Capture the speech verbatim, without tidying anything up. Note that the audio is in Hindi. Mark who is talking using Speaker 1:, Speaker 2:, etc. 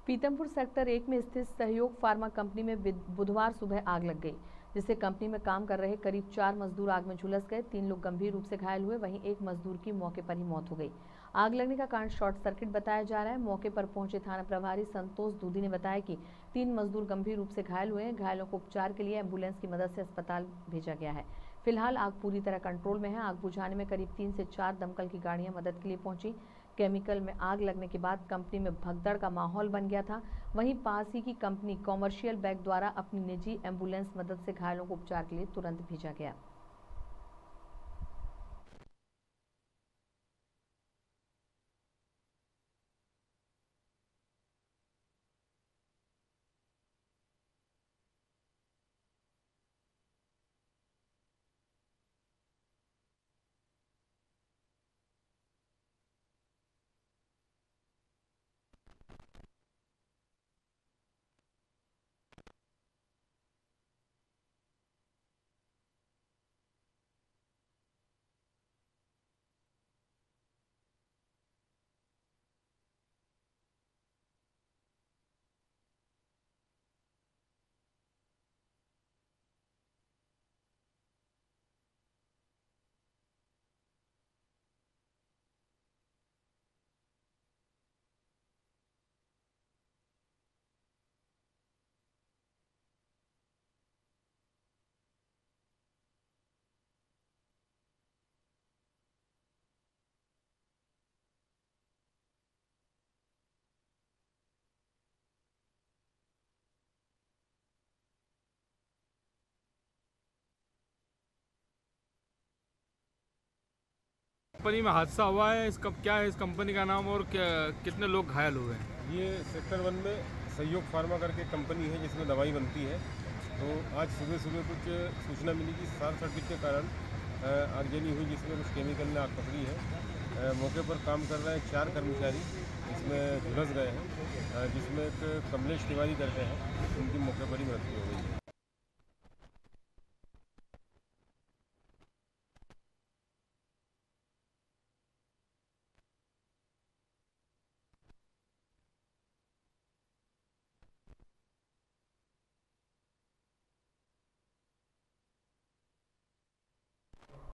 Speaker 1: पीतमपुर सेक्टर एक में स्थित सहयोग फार्मा कंपनी में बुधवार सुबह आग लग गई, जिससे कंपनी में काम कर रहे करीब चार मजदूर आग में झुलस गए। तीन लोग गंभीर रूप से घायल हुए, वहीं एक मजदूर की मौके पर ही मौत हो गई। आग लगने का कारण शॉर्ट सर्किट बताया जा रहा है। मौके पर पहुंचे थाना प्रभारी संतोष दूधी ने बताया कि तीन मजदूर गंभीर रूप से घायल हुए हैं। घायलों को उपचार के लिए एम्बुलेंस की मदद से अस्पताल भेजा गया है। फिलहाल आग पूरी तरह कंट्रोल में है। आग बुझाने में करीब तीन से चार दमकल की गाड़ियां मदद के लिए पहुंची। केमिकल में आग लगने के बाद कंपनी में भगदड़ का माहौल बन गया था। वहीं पास ही की कंपनी कॉमर्शियल बैंक द्वारा अपनी निजी एम्बुलेंस मदद से घायलों को उपचार के लिए तुरंत भेजा गया।
Speaker 2: कंपनी में हादसा हुआ है, इसका क्या है इस कंपनी का नाम और क्या, कितने लोग घायल हुए हैं?
Speaker 3: ये सेक्टर वन में सहयोग फार्मा करके कंपनी है जिसमें दवाई बनती है। तो आज सुबह सुबह कुछ सूचना मिली कि शॉर्ट सर्किट के कारण आगजनी हुई, जिसमें कुछ केमिकल ने आग पकड़ी है। मौके पर काम कर रहे हैं चार कर्मचारी इसमें झुलस गए हैं, जिसमें एक कमलेश तिवारी करते हैं, उनकी मौके पर ही मृत्यु।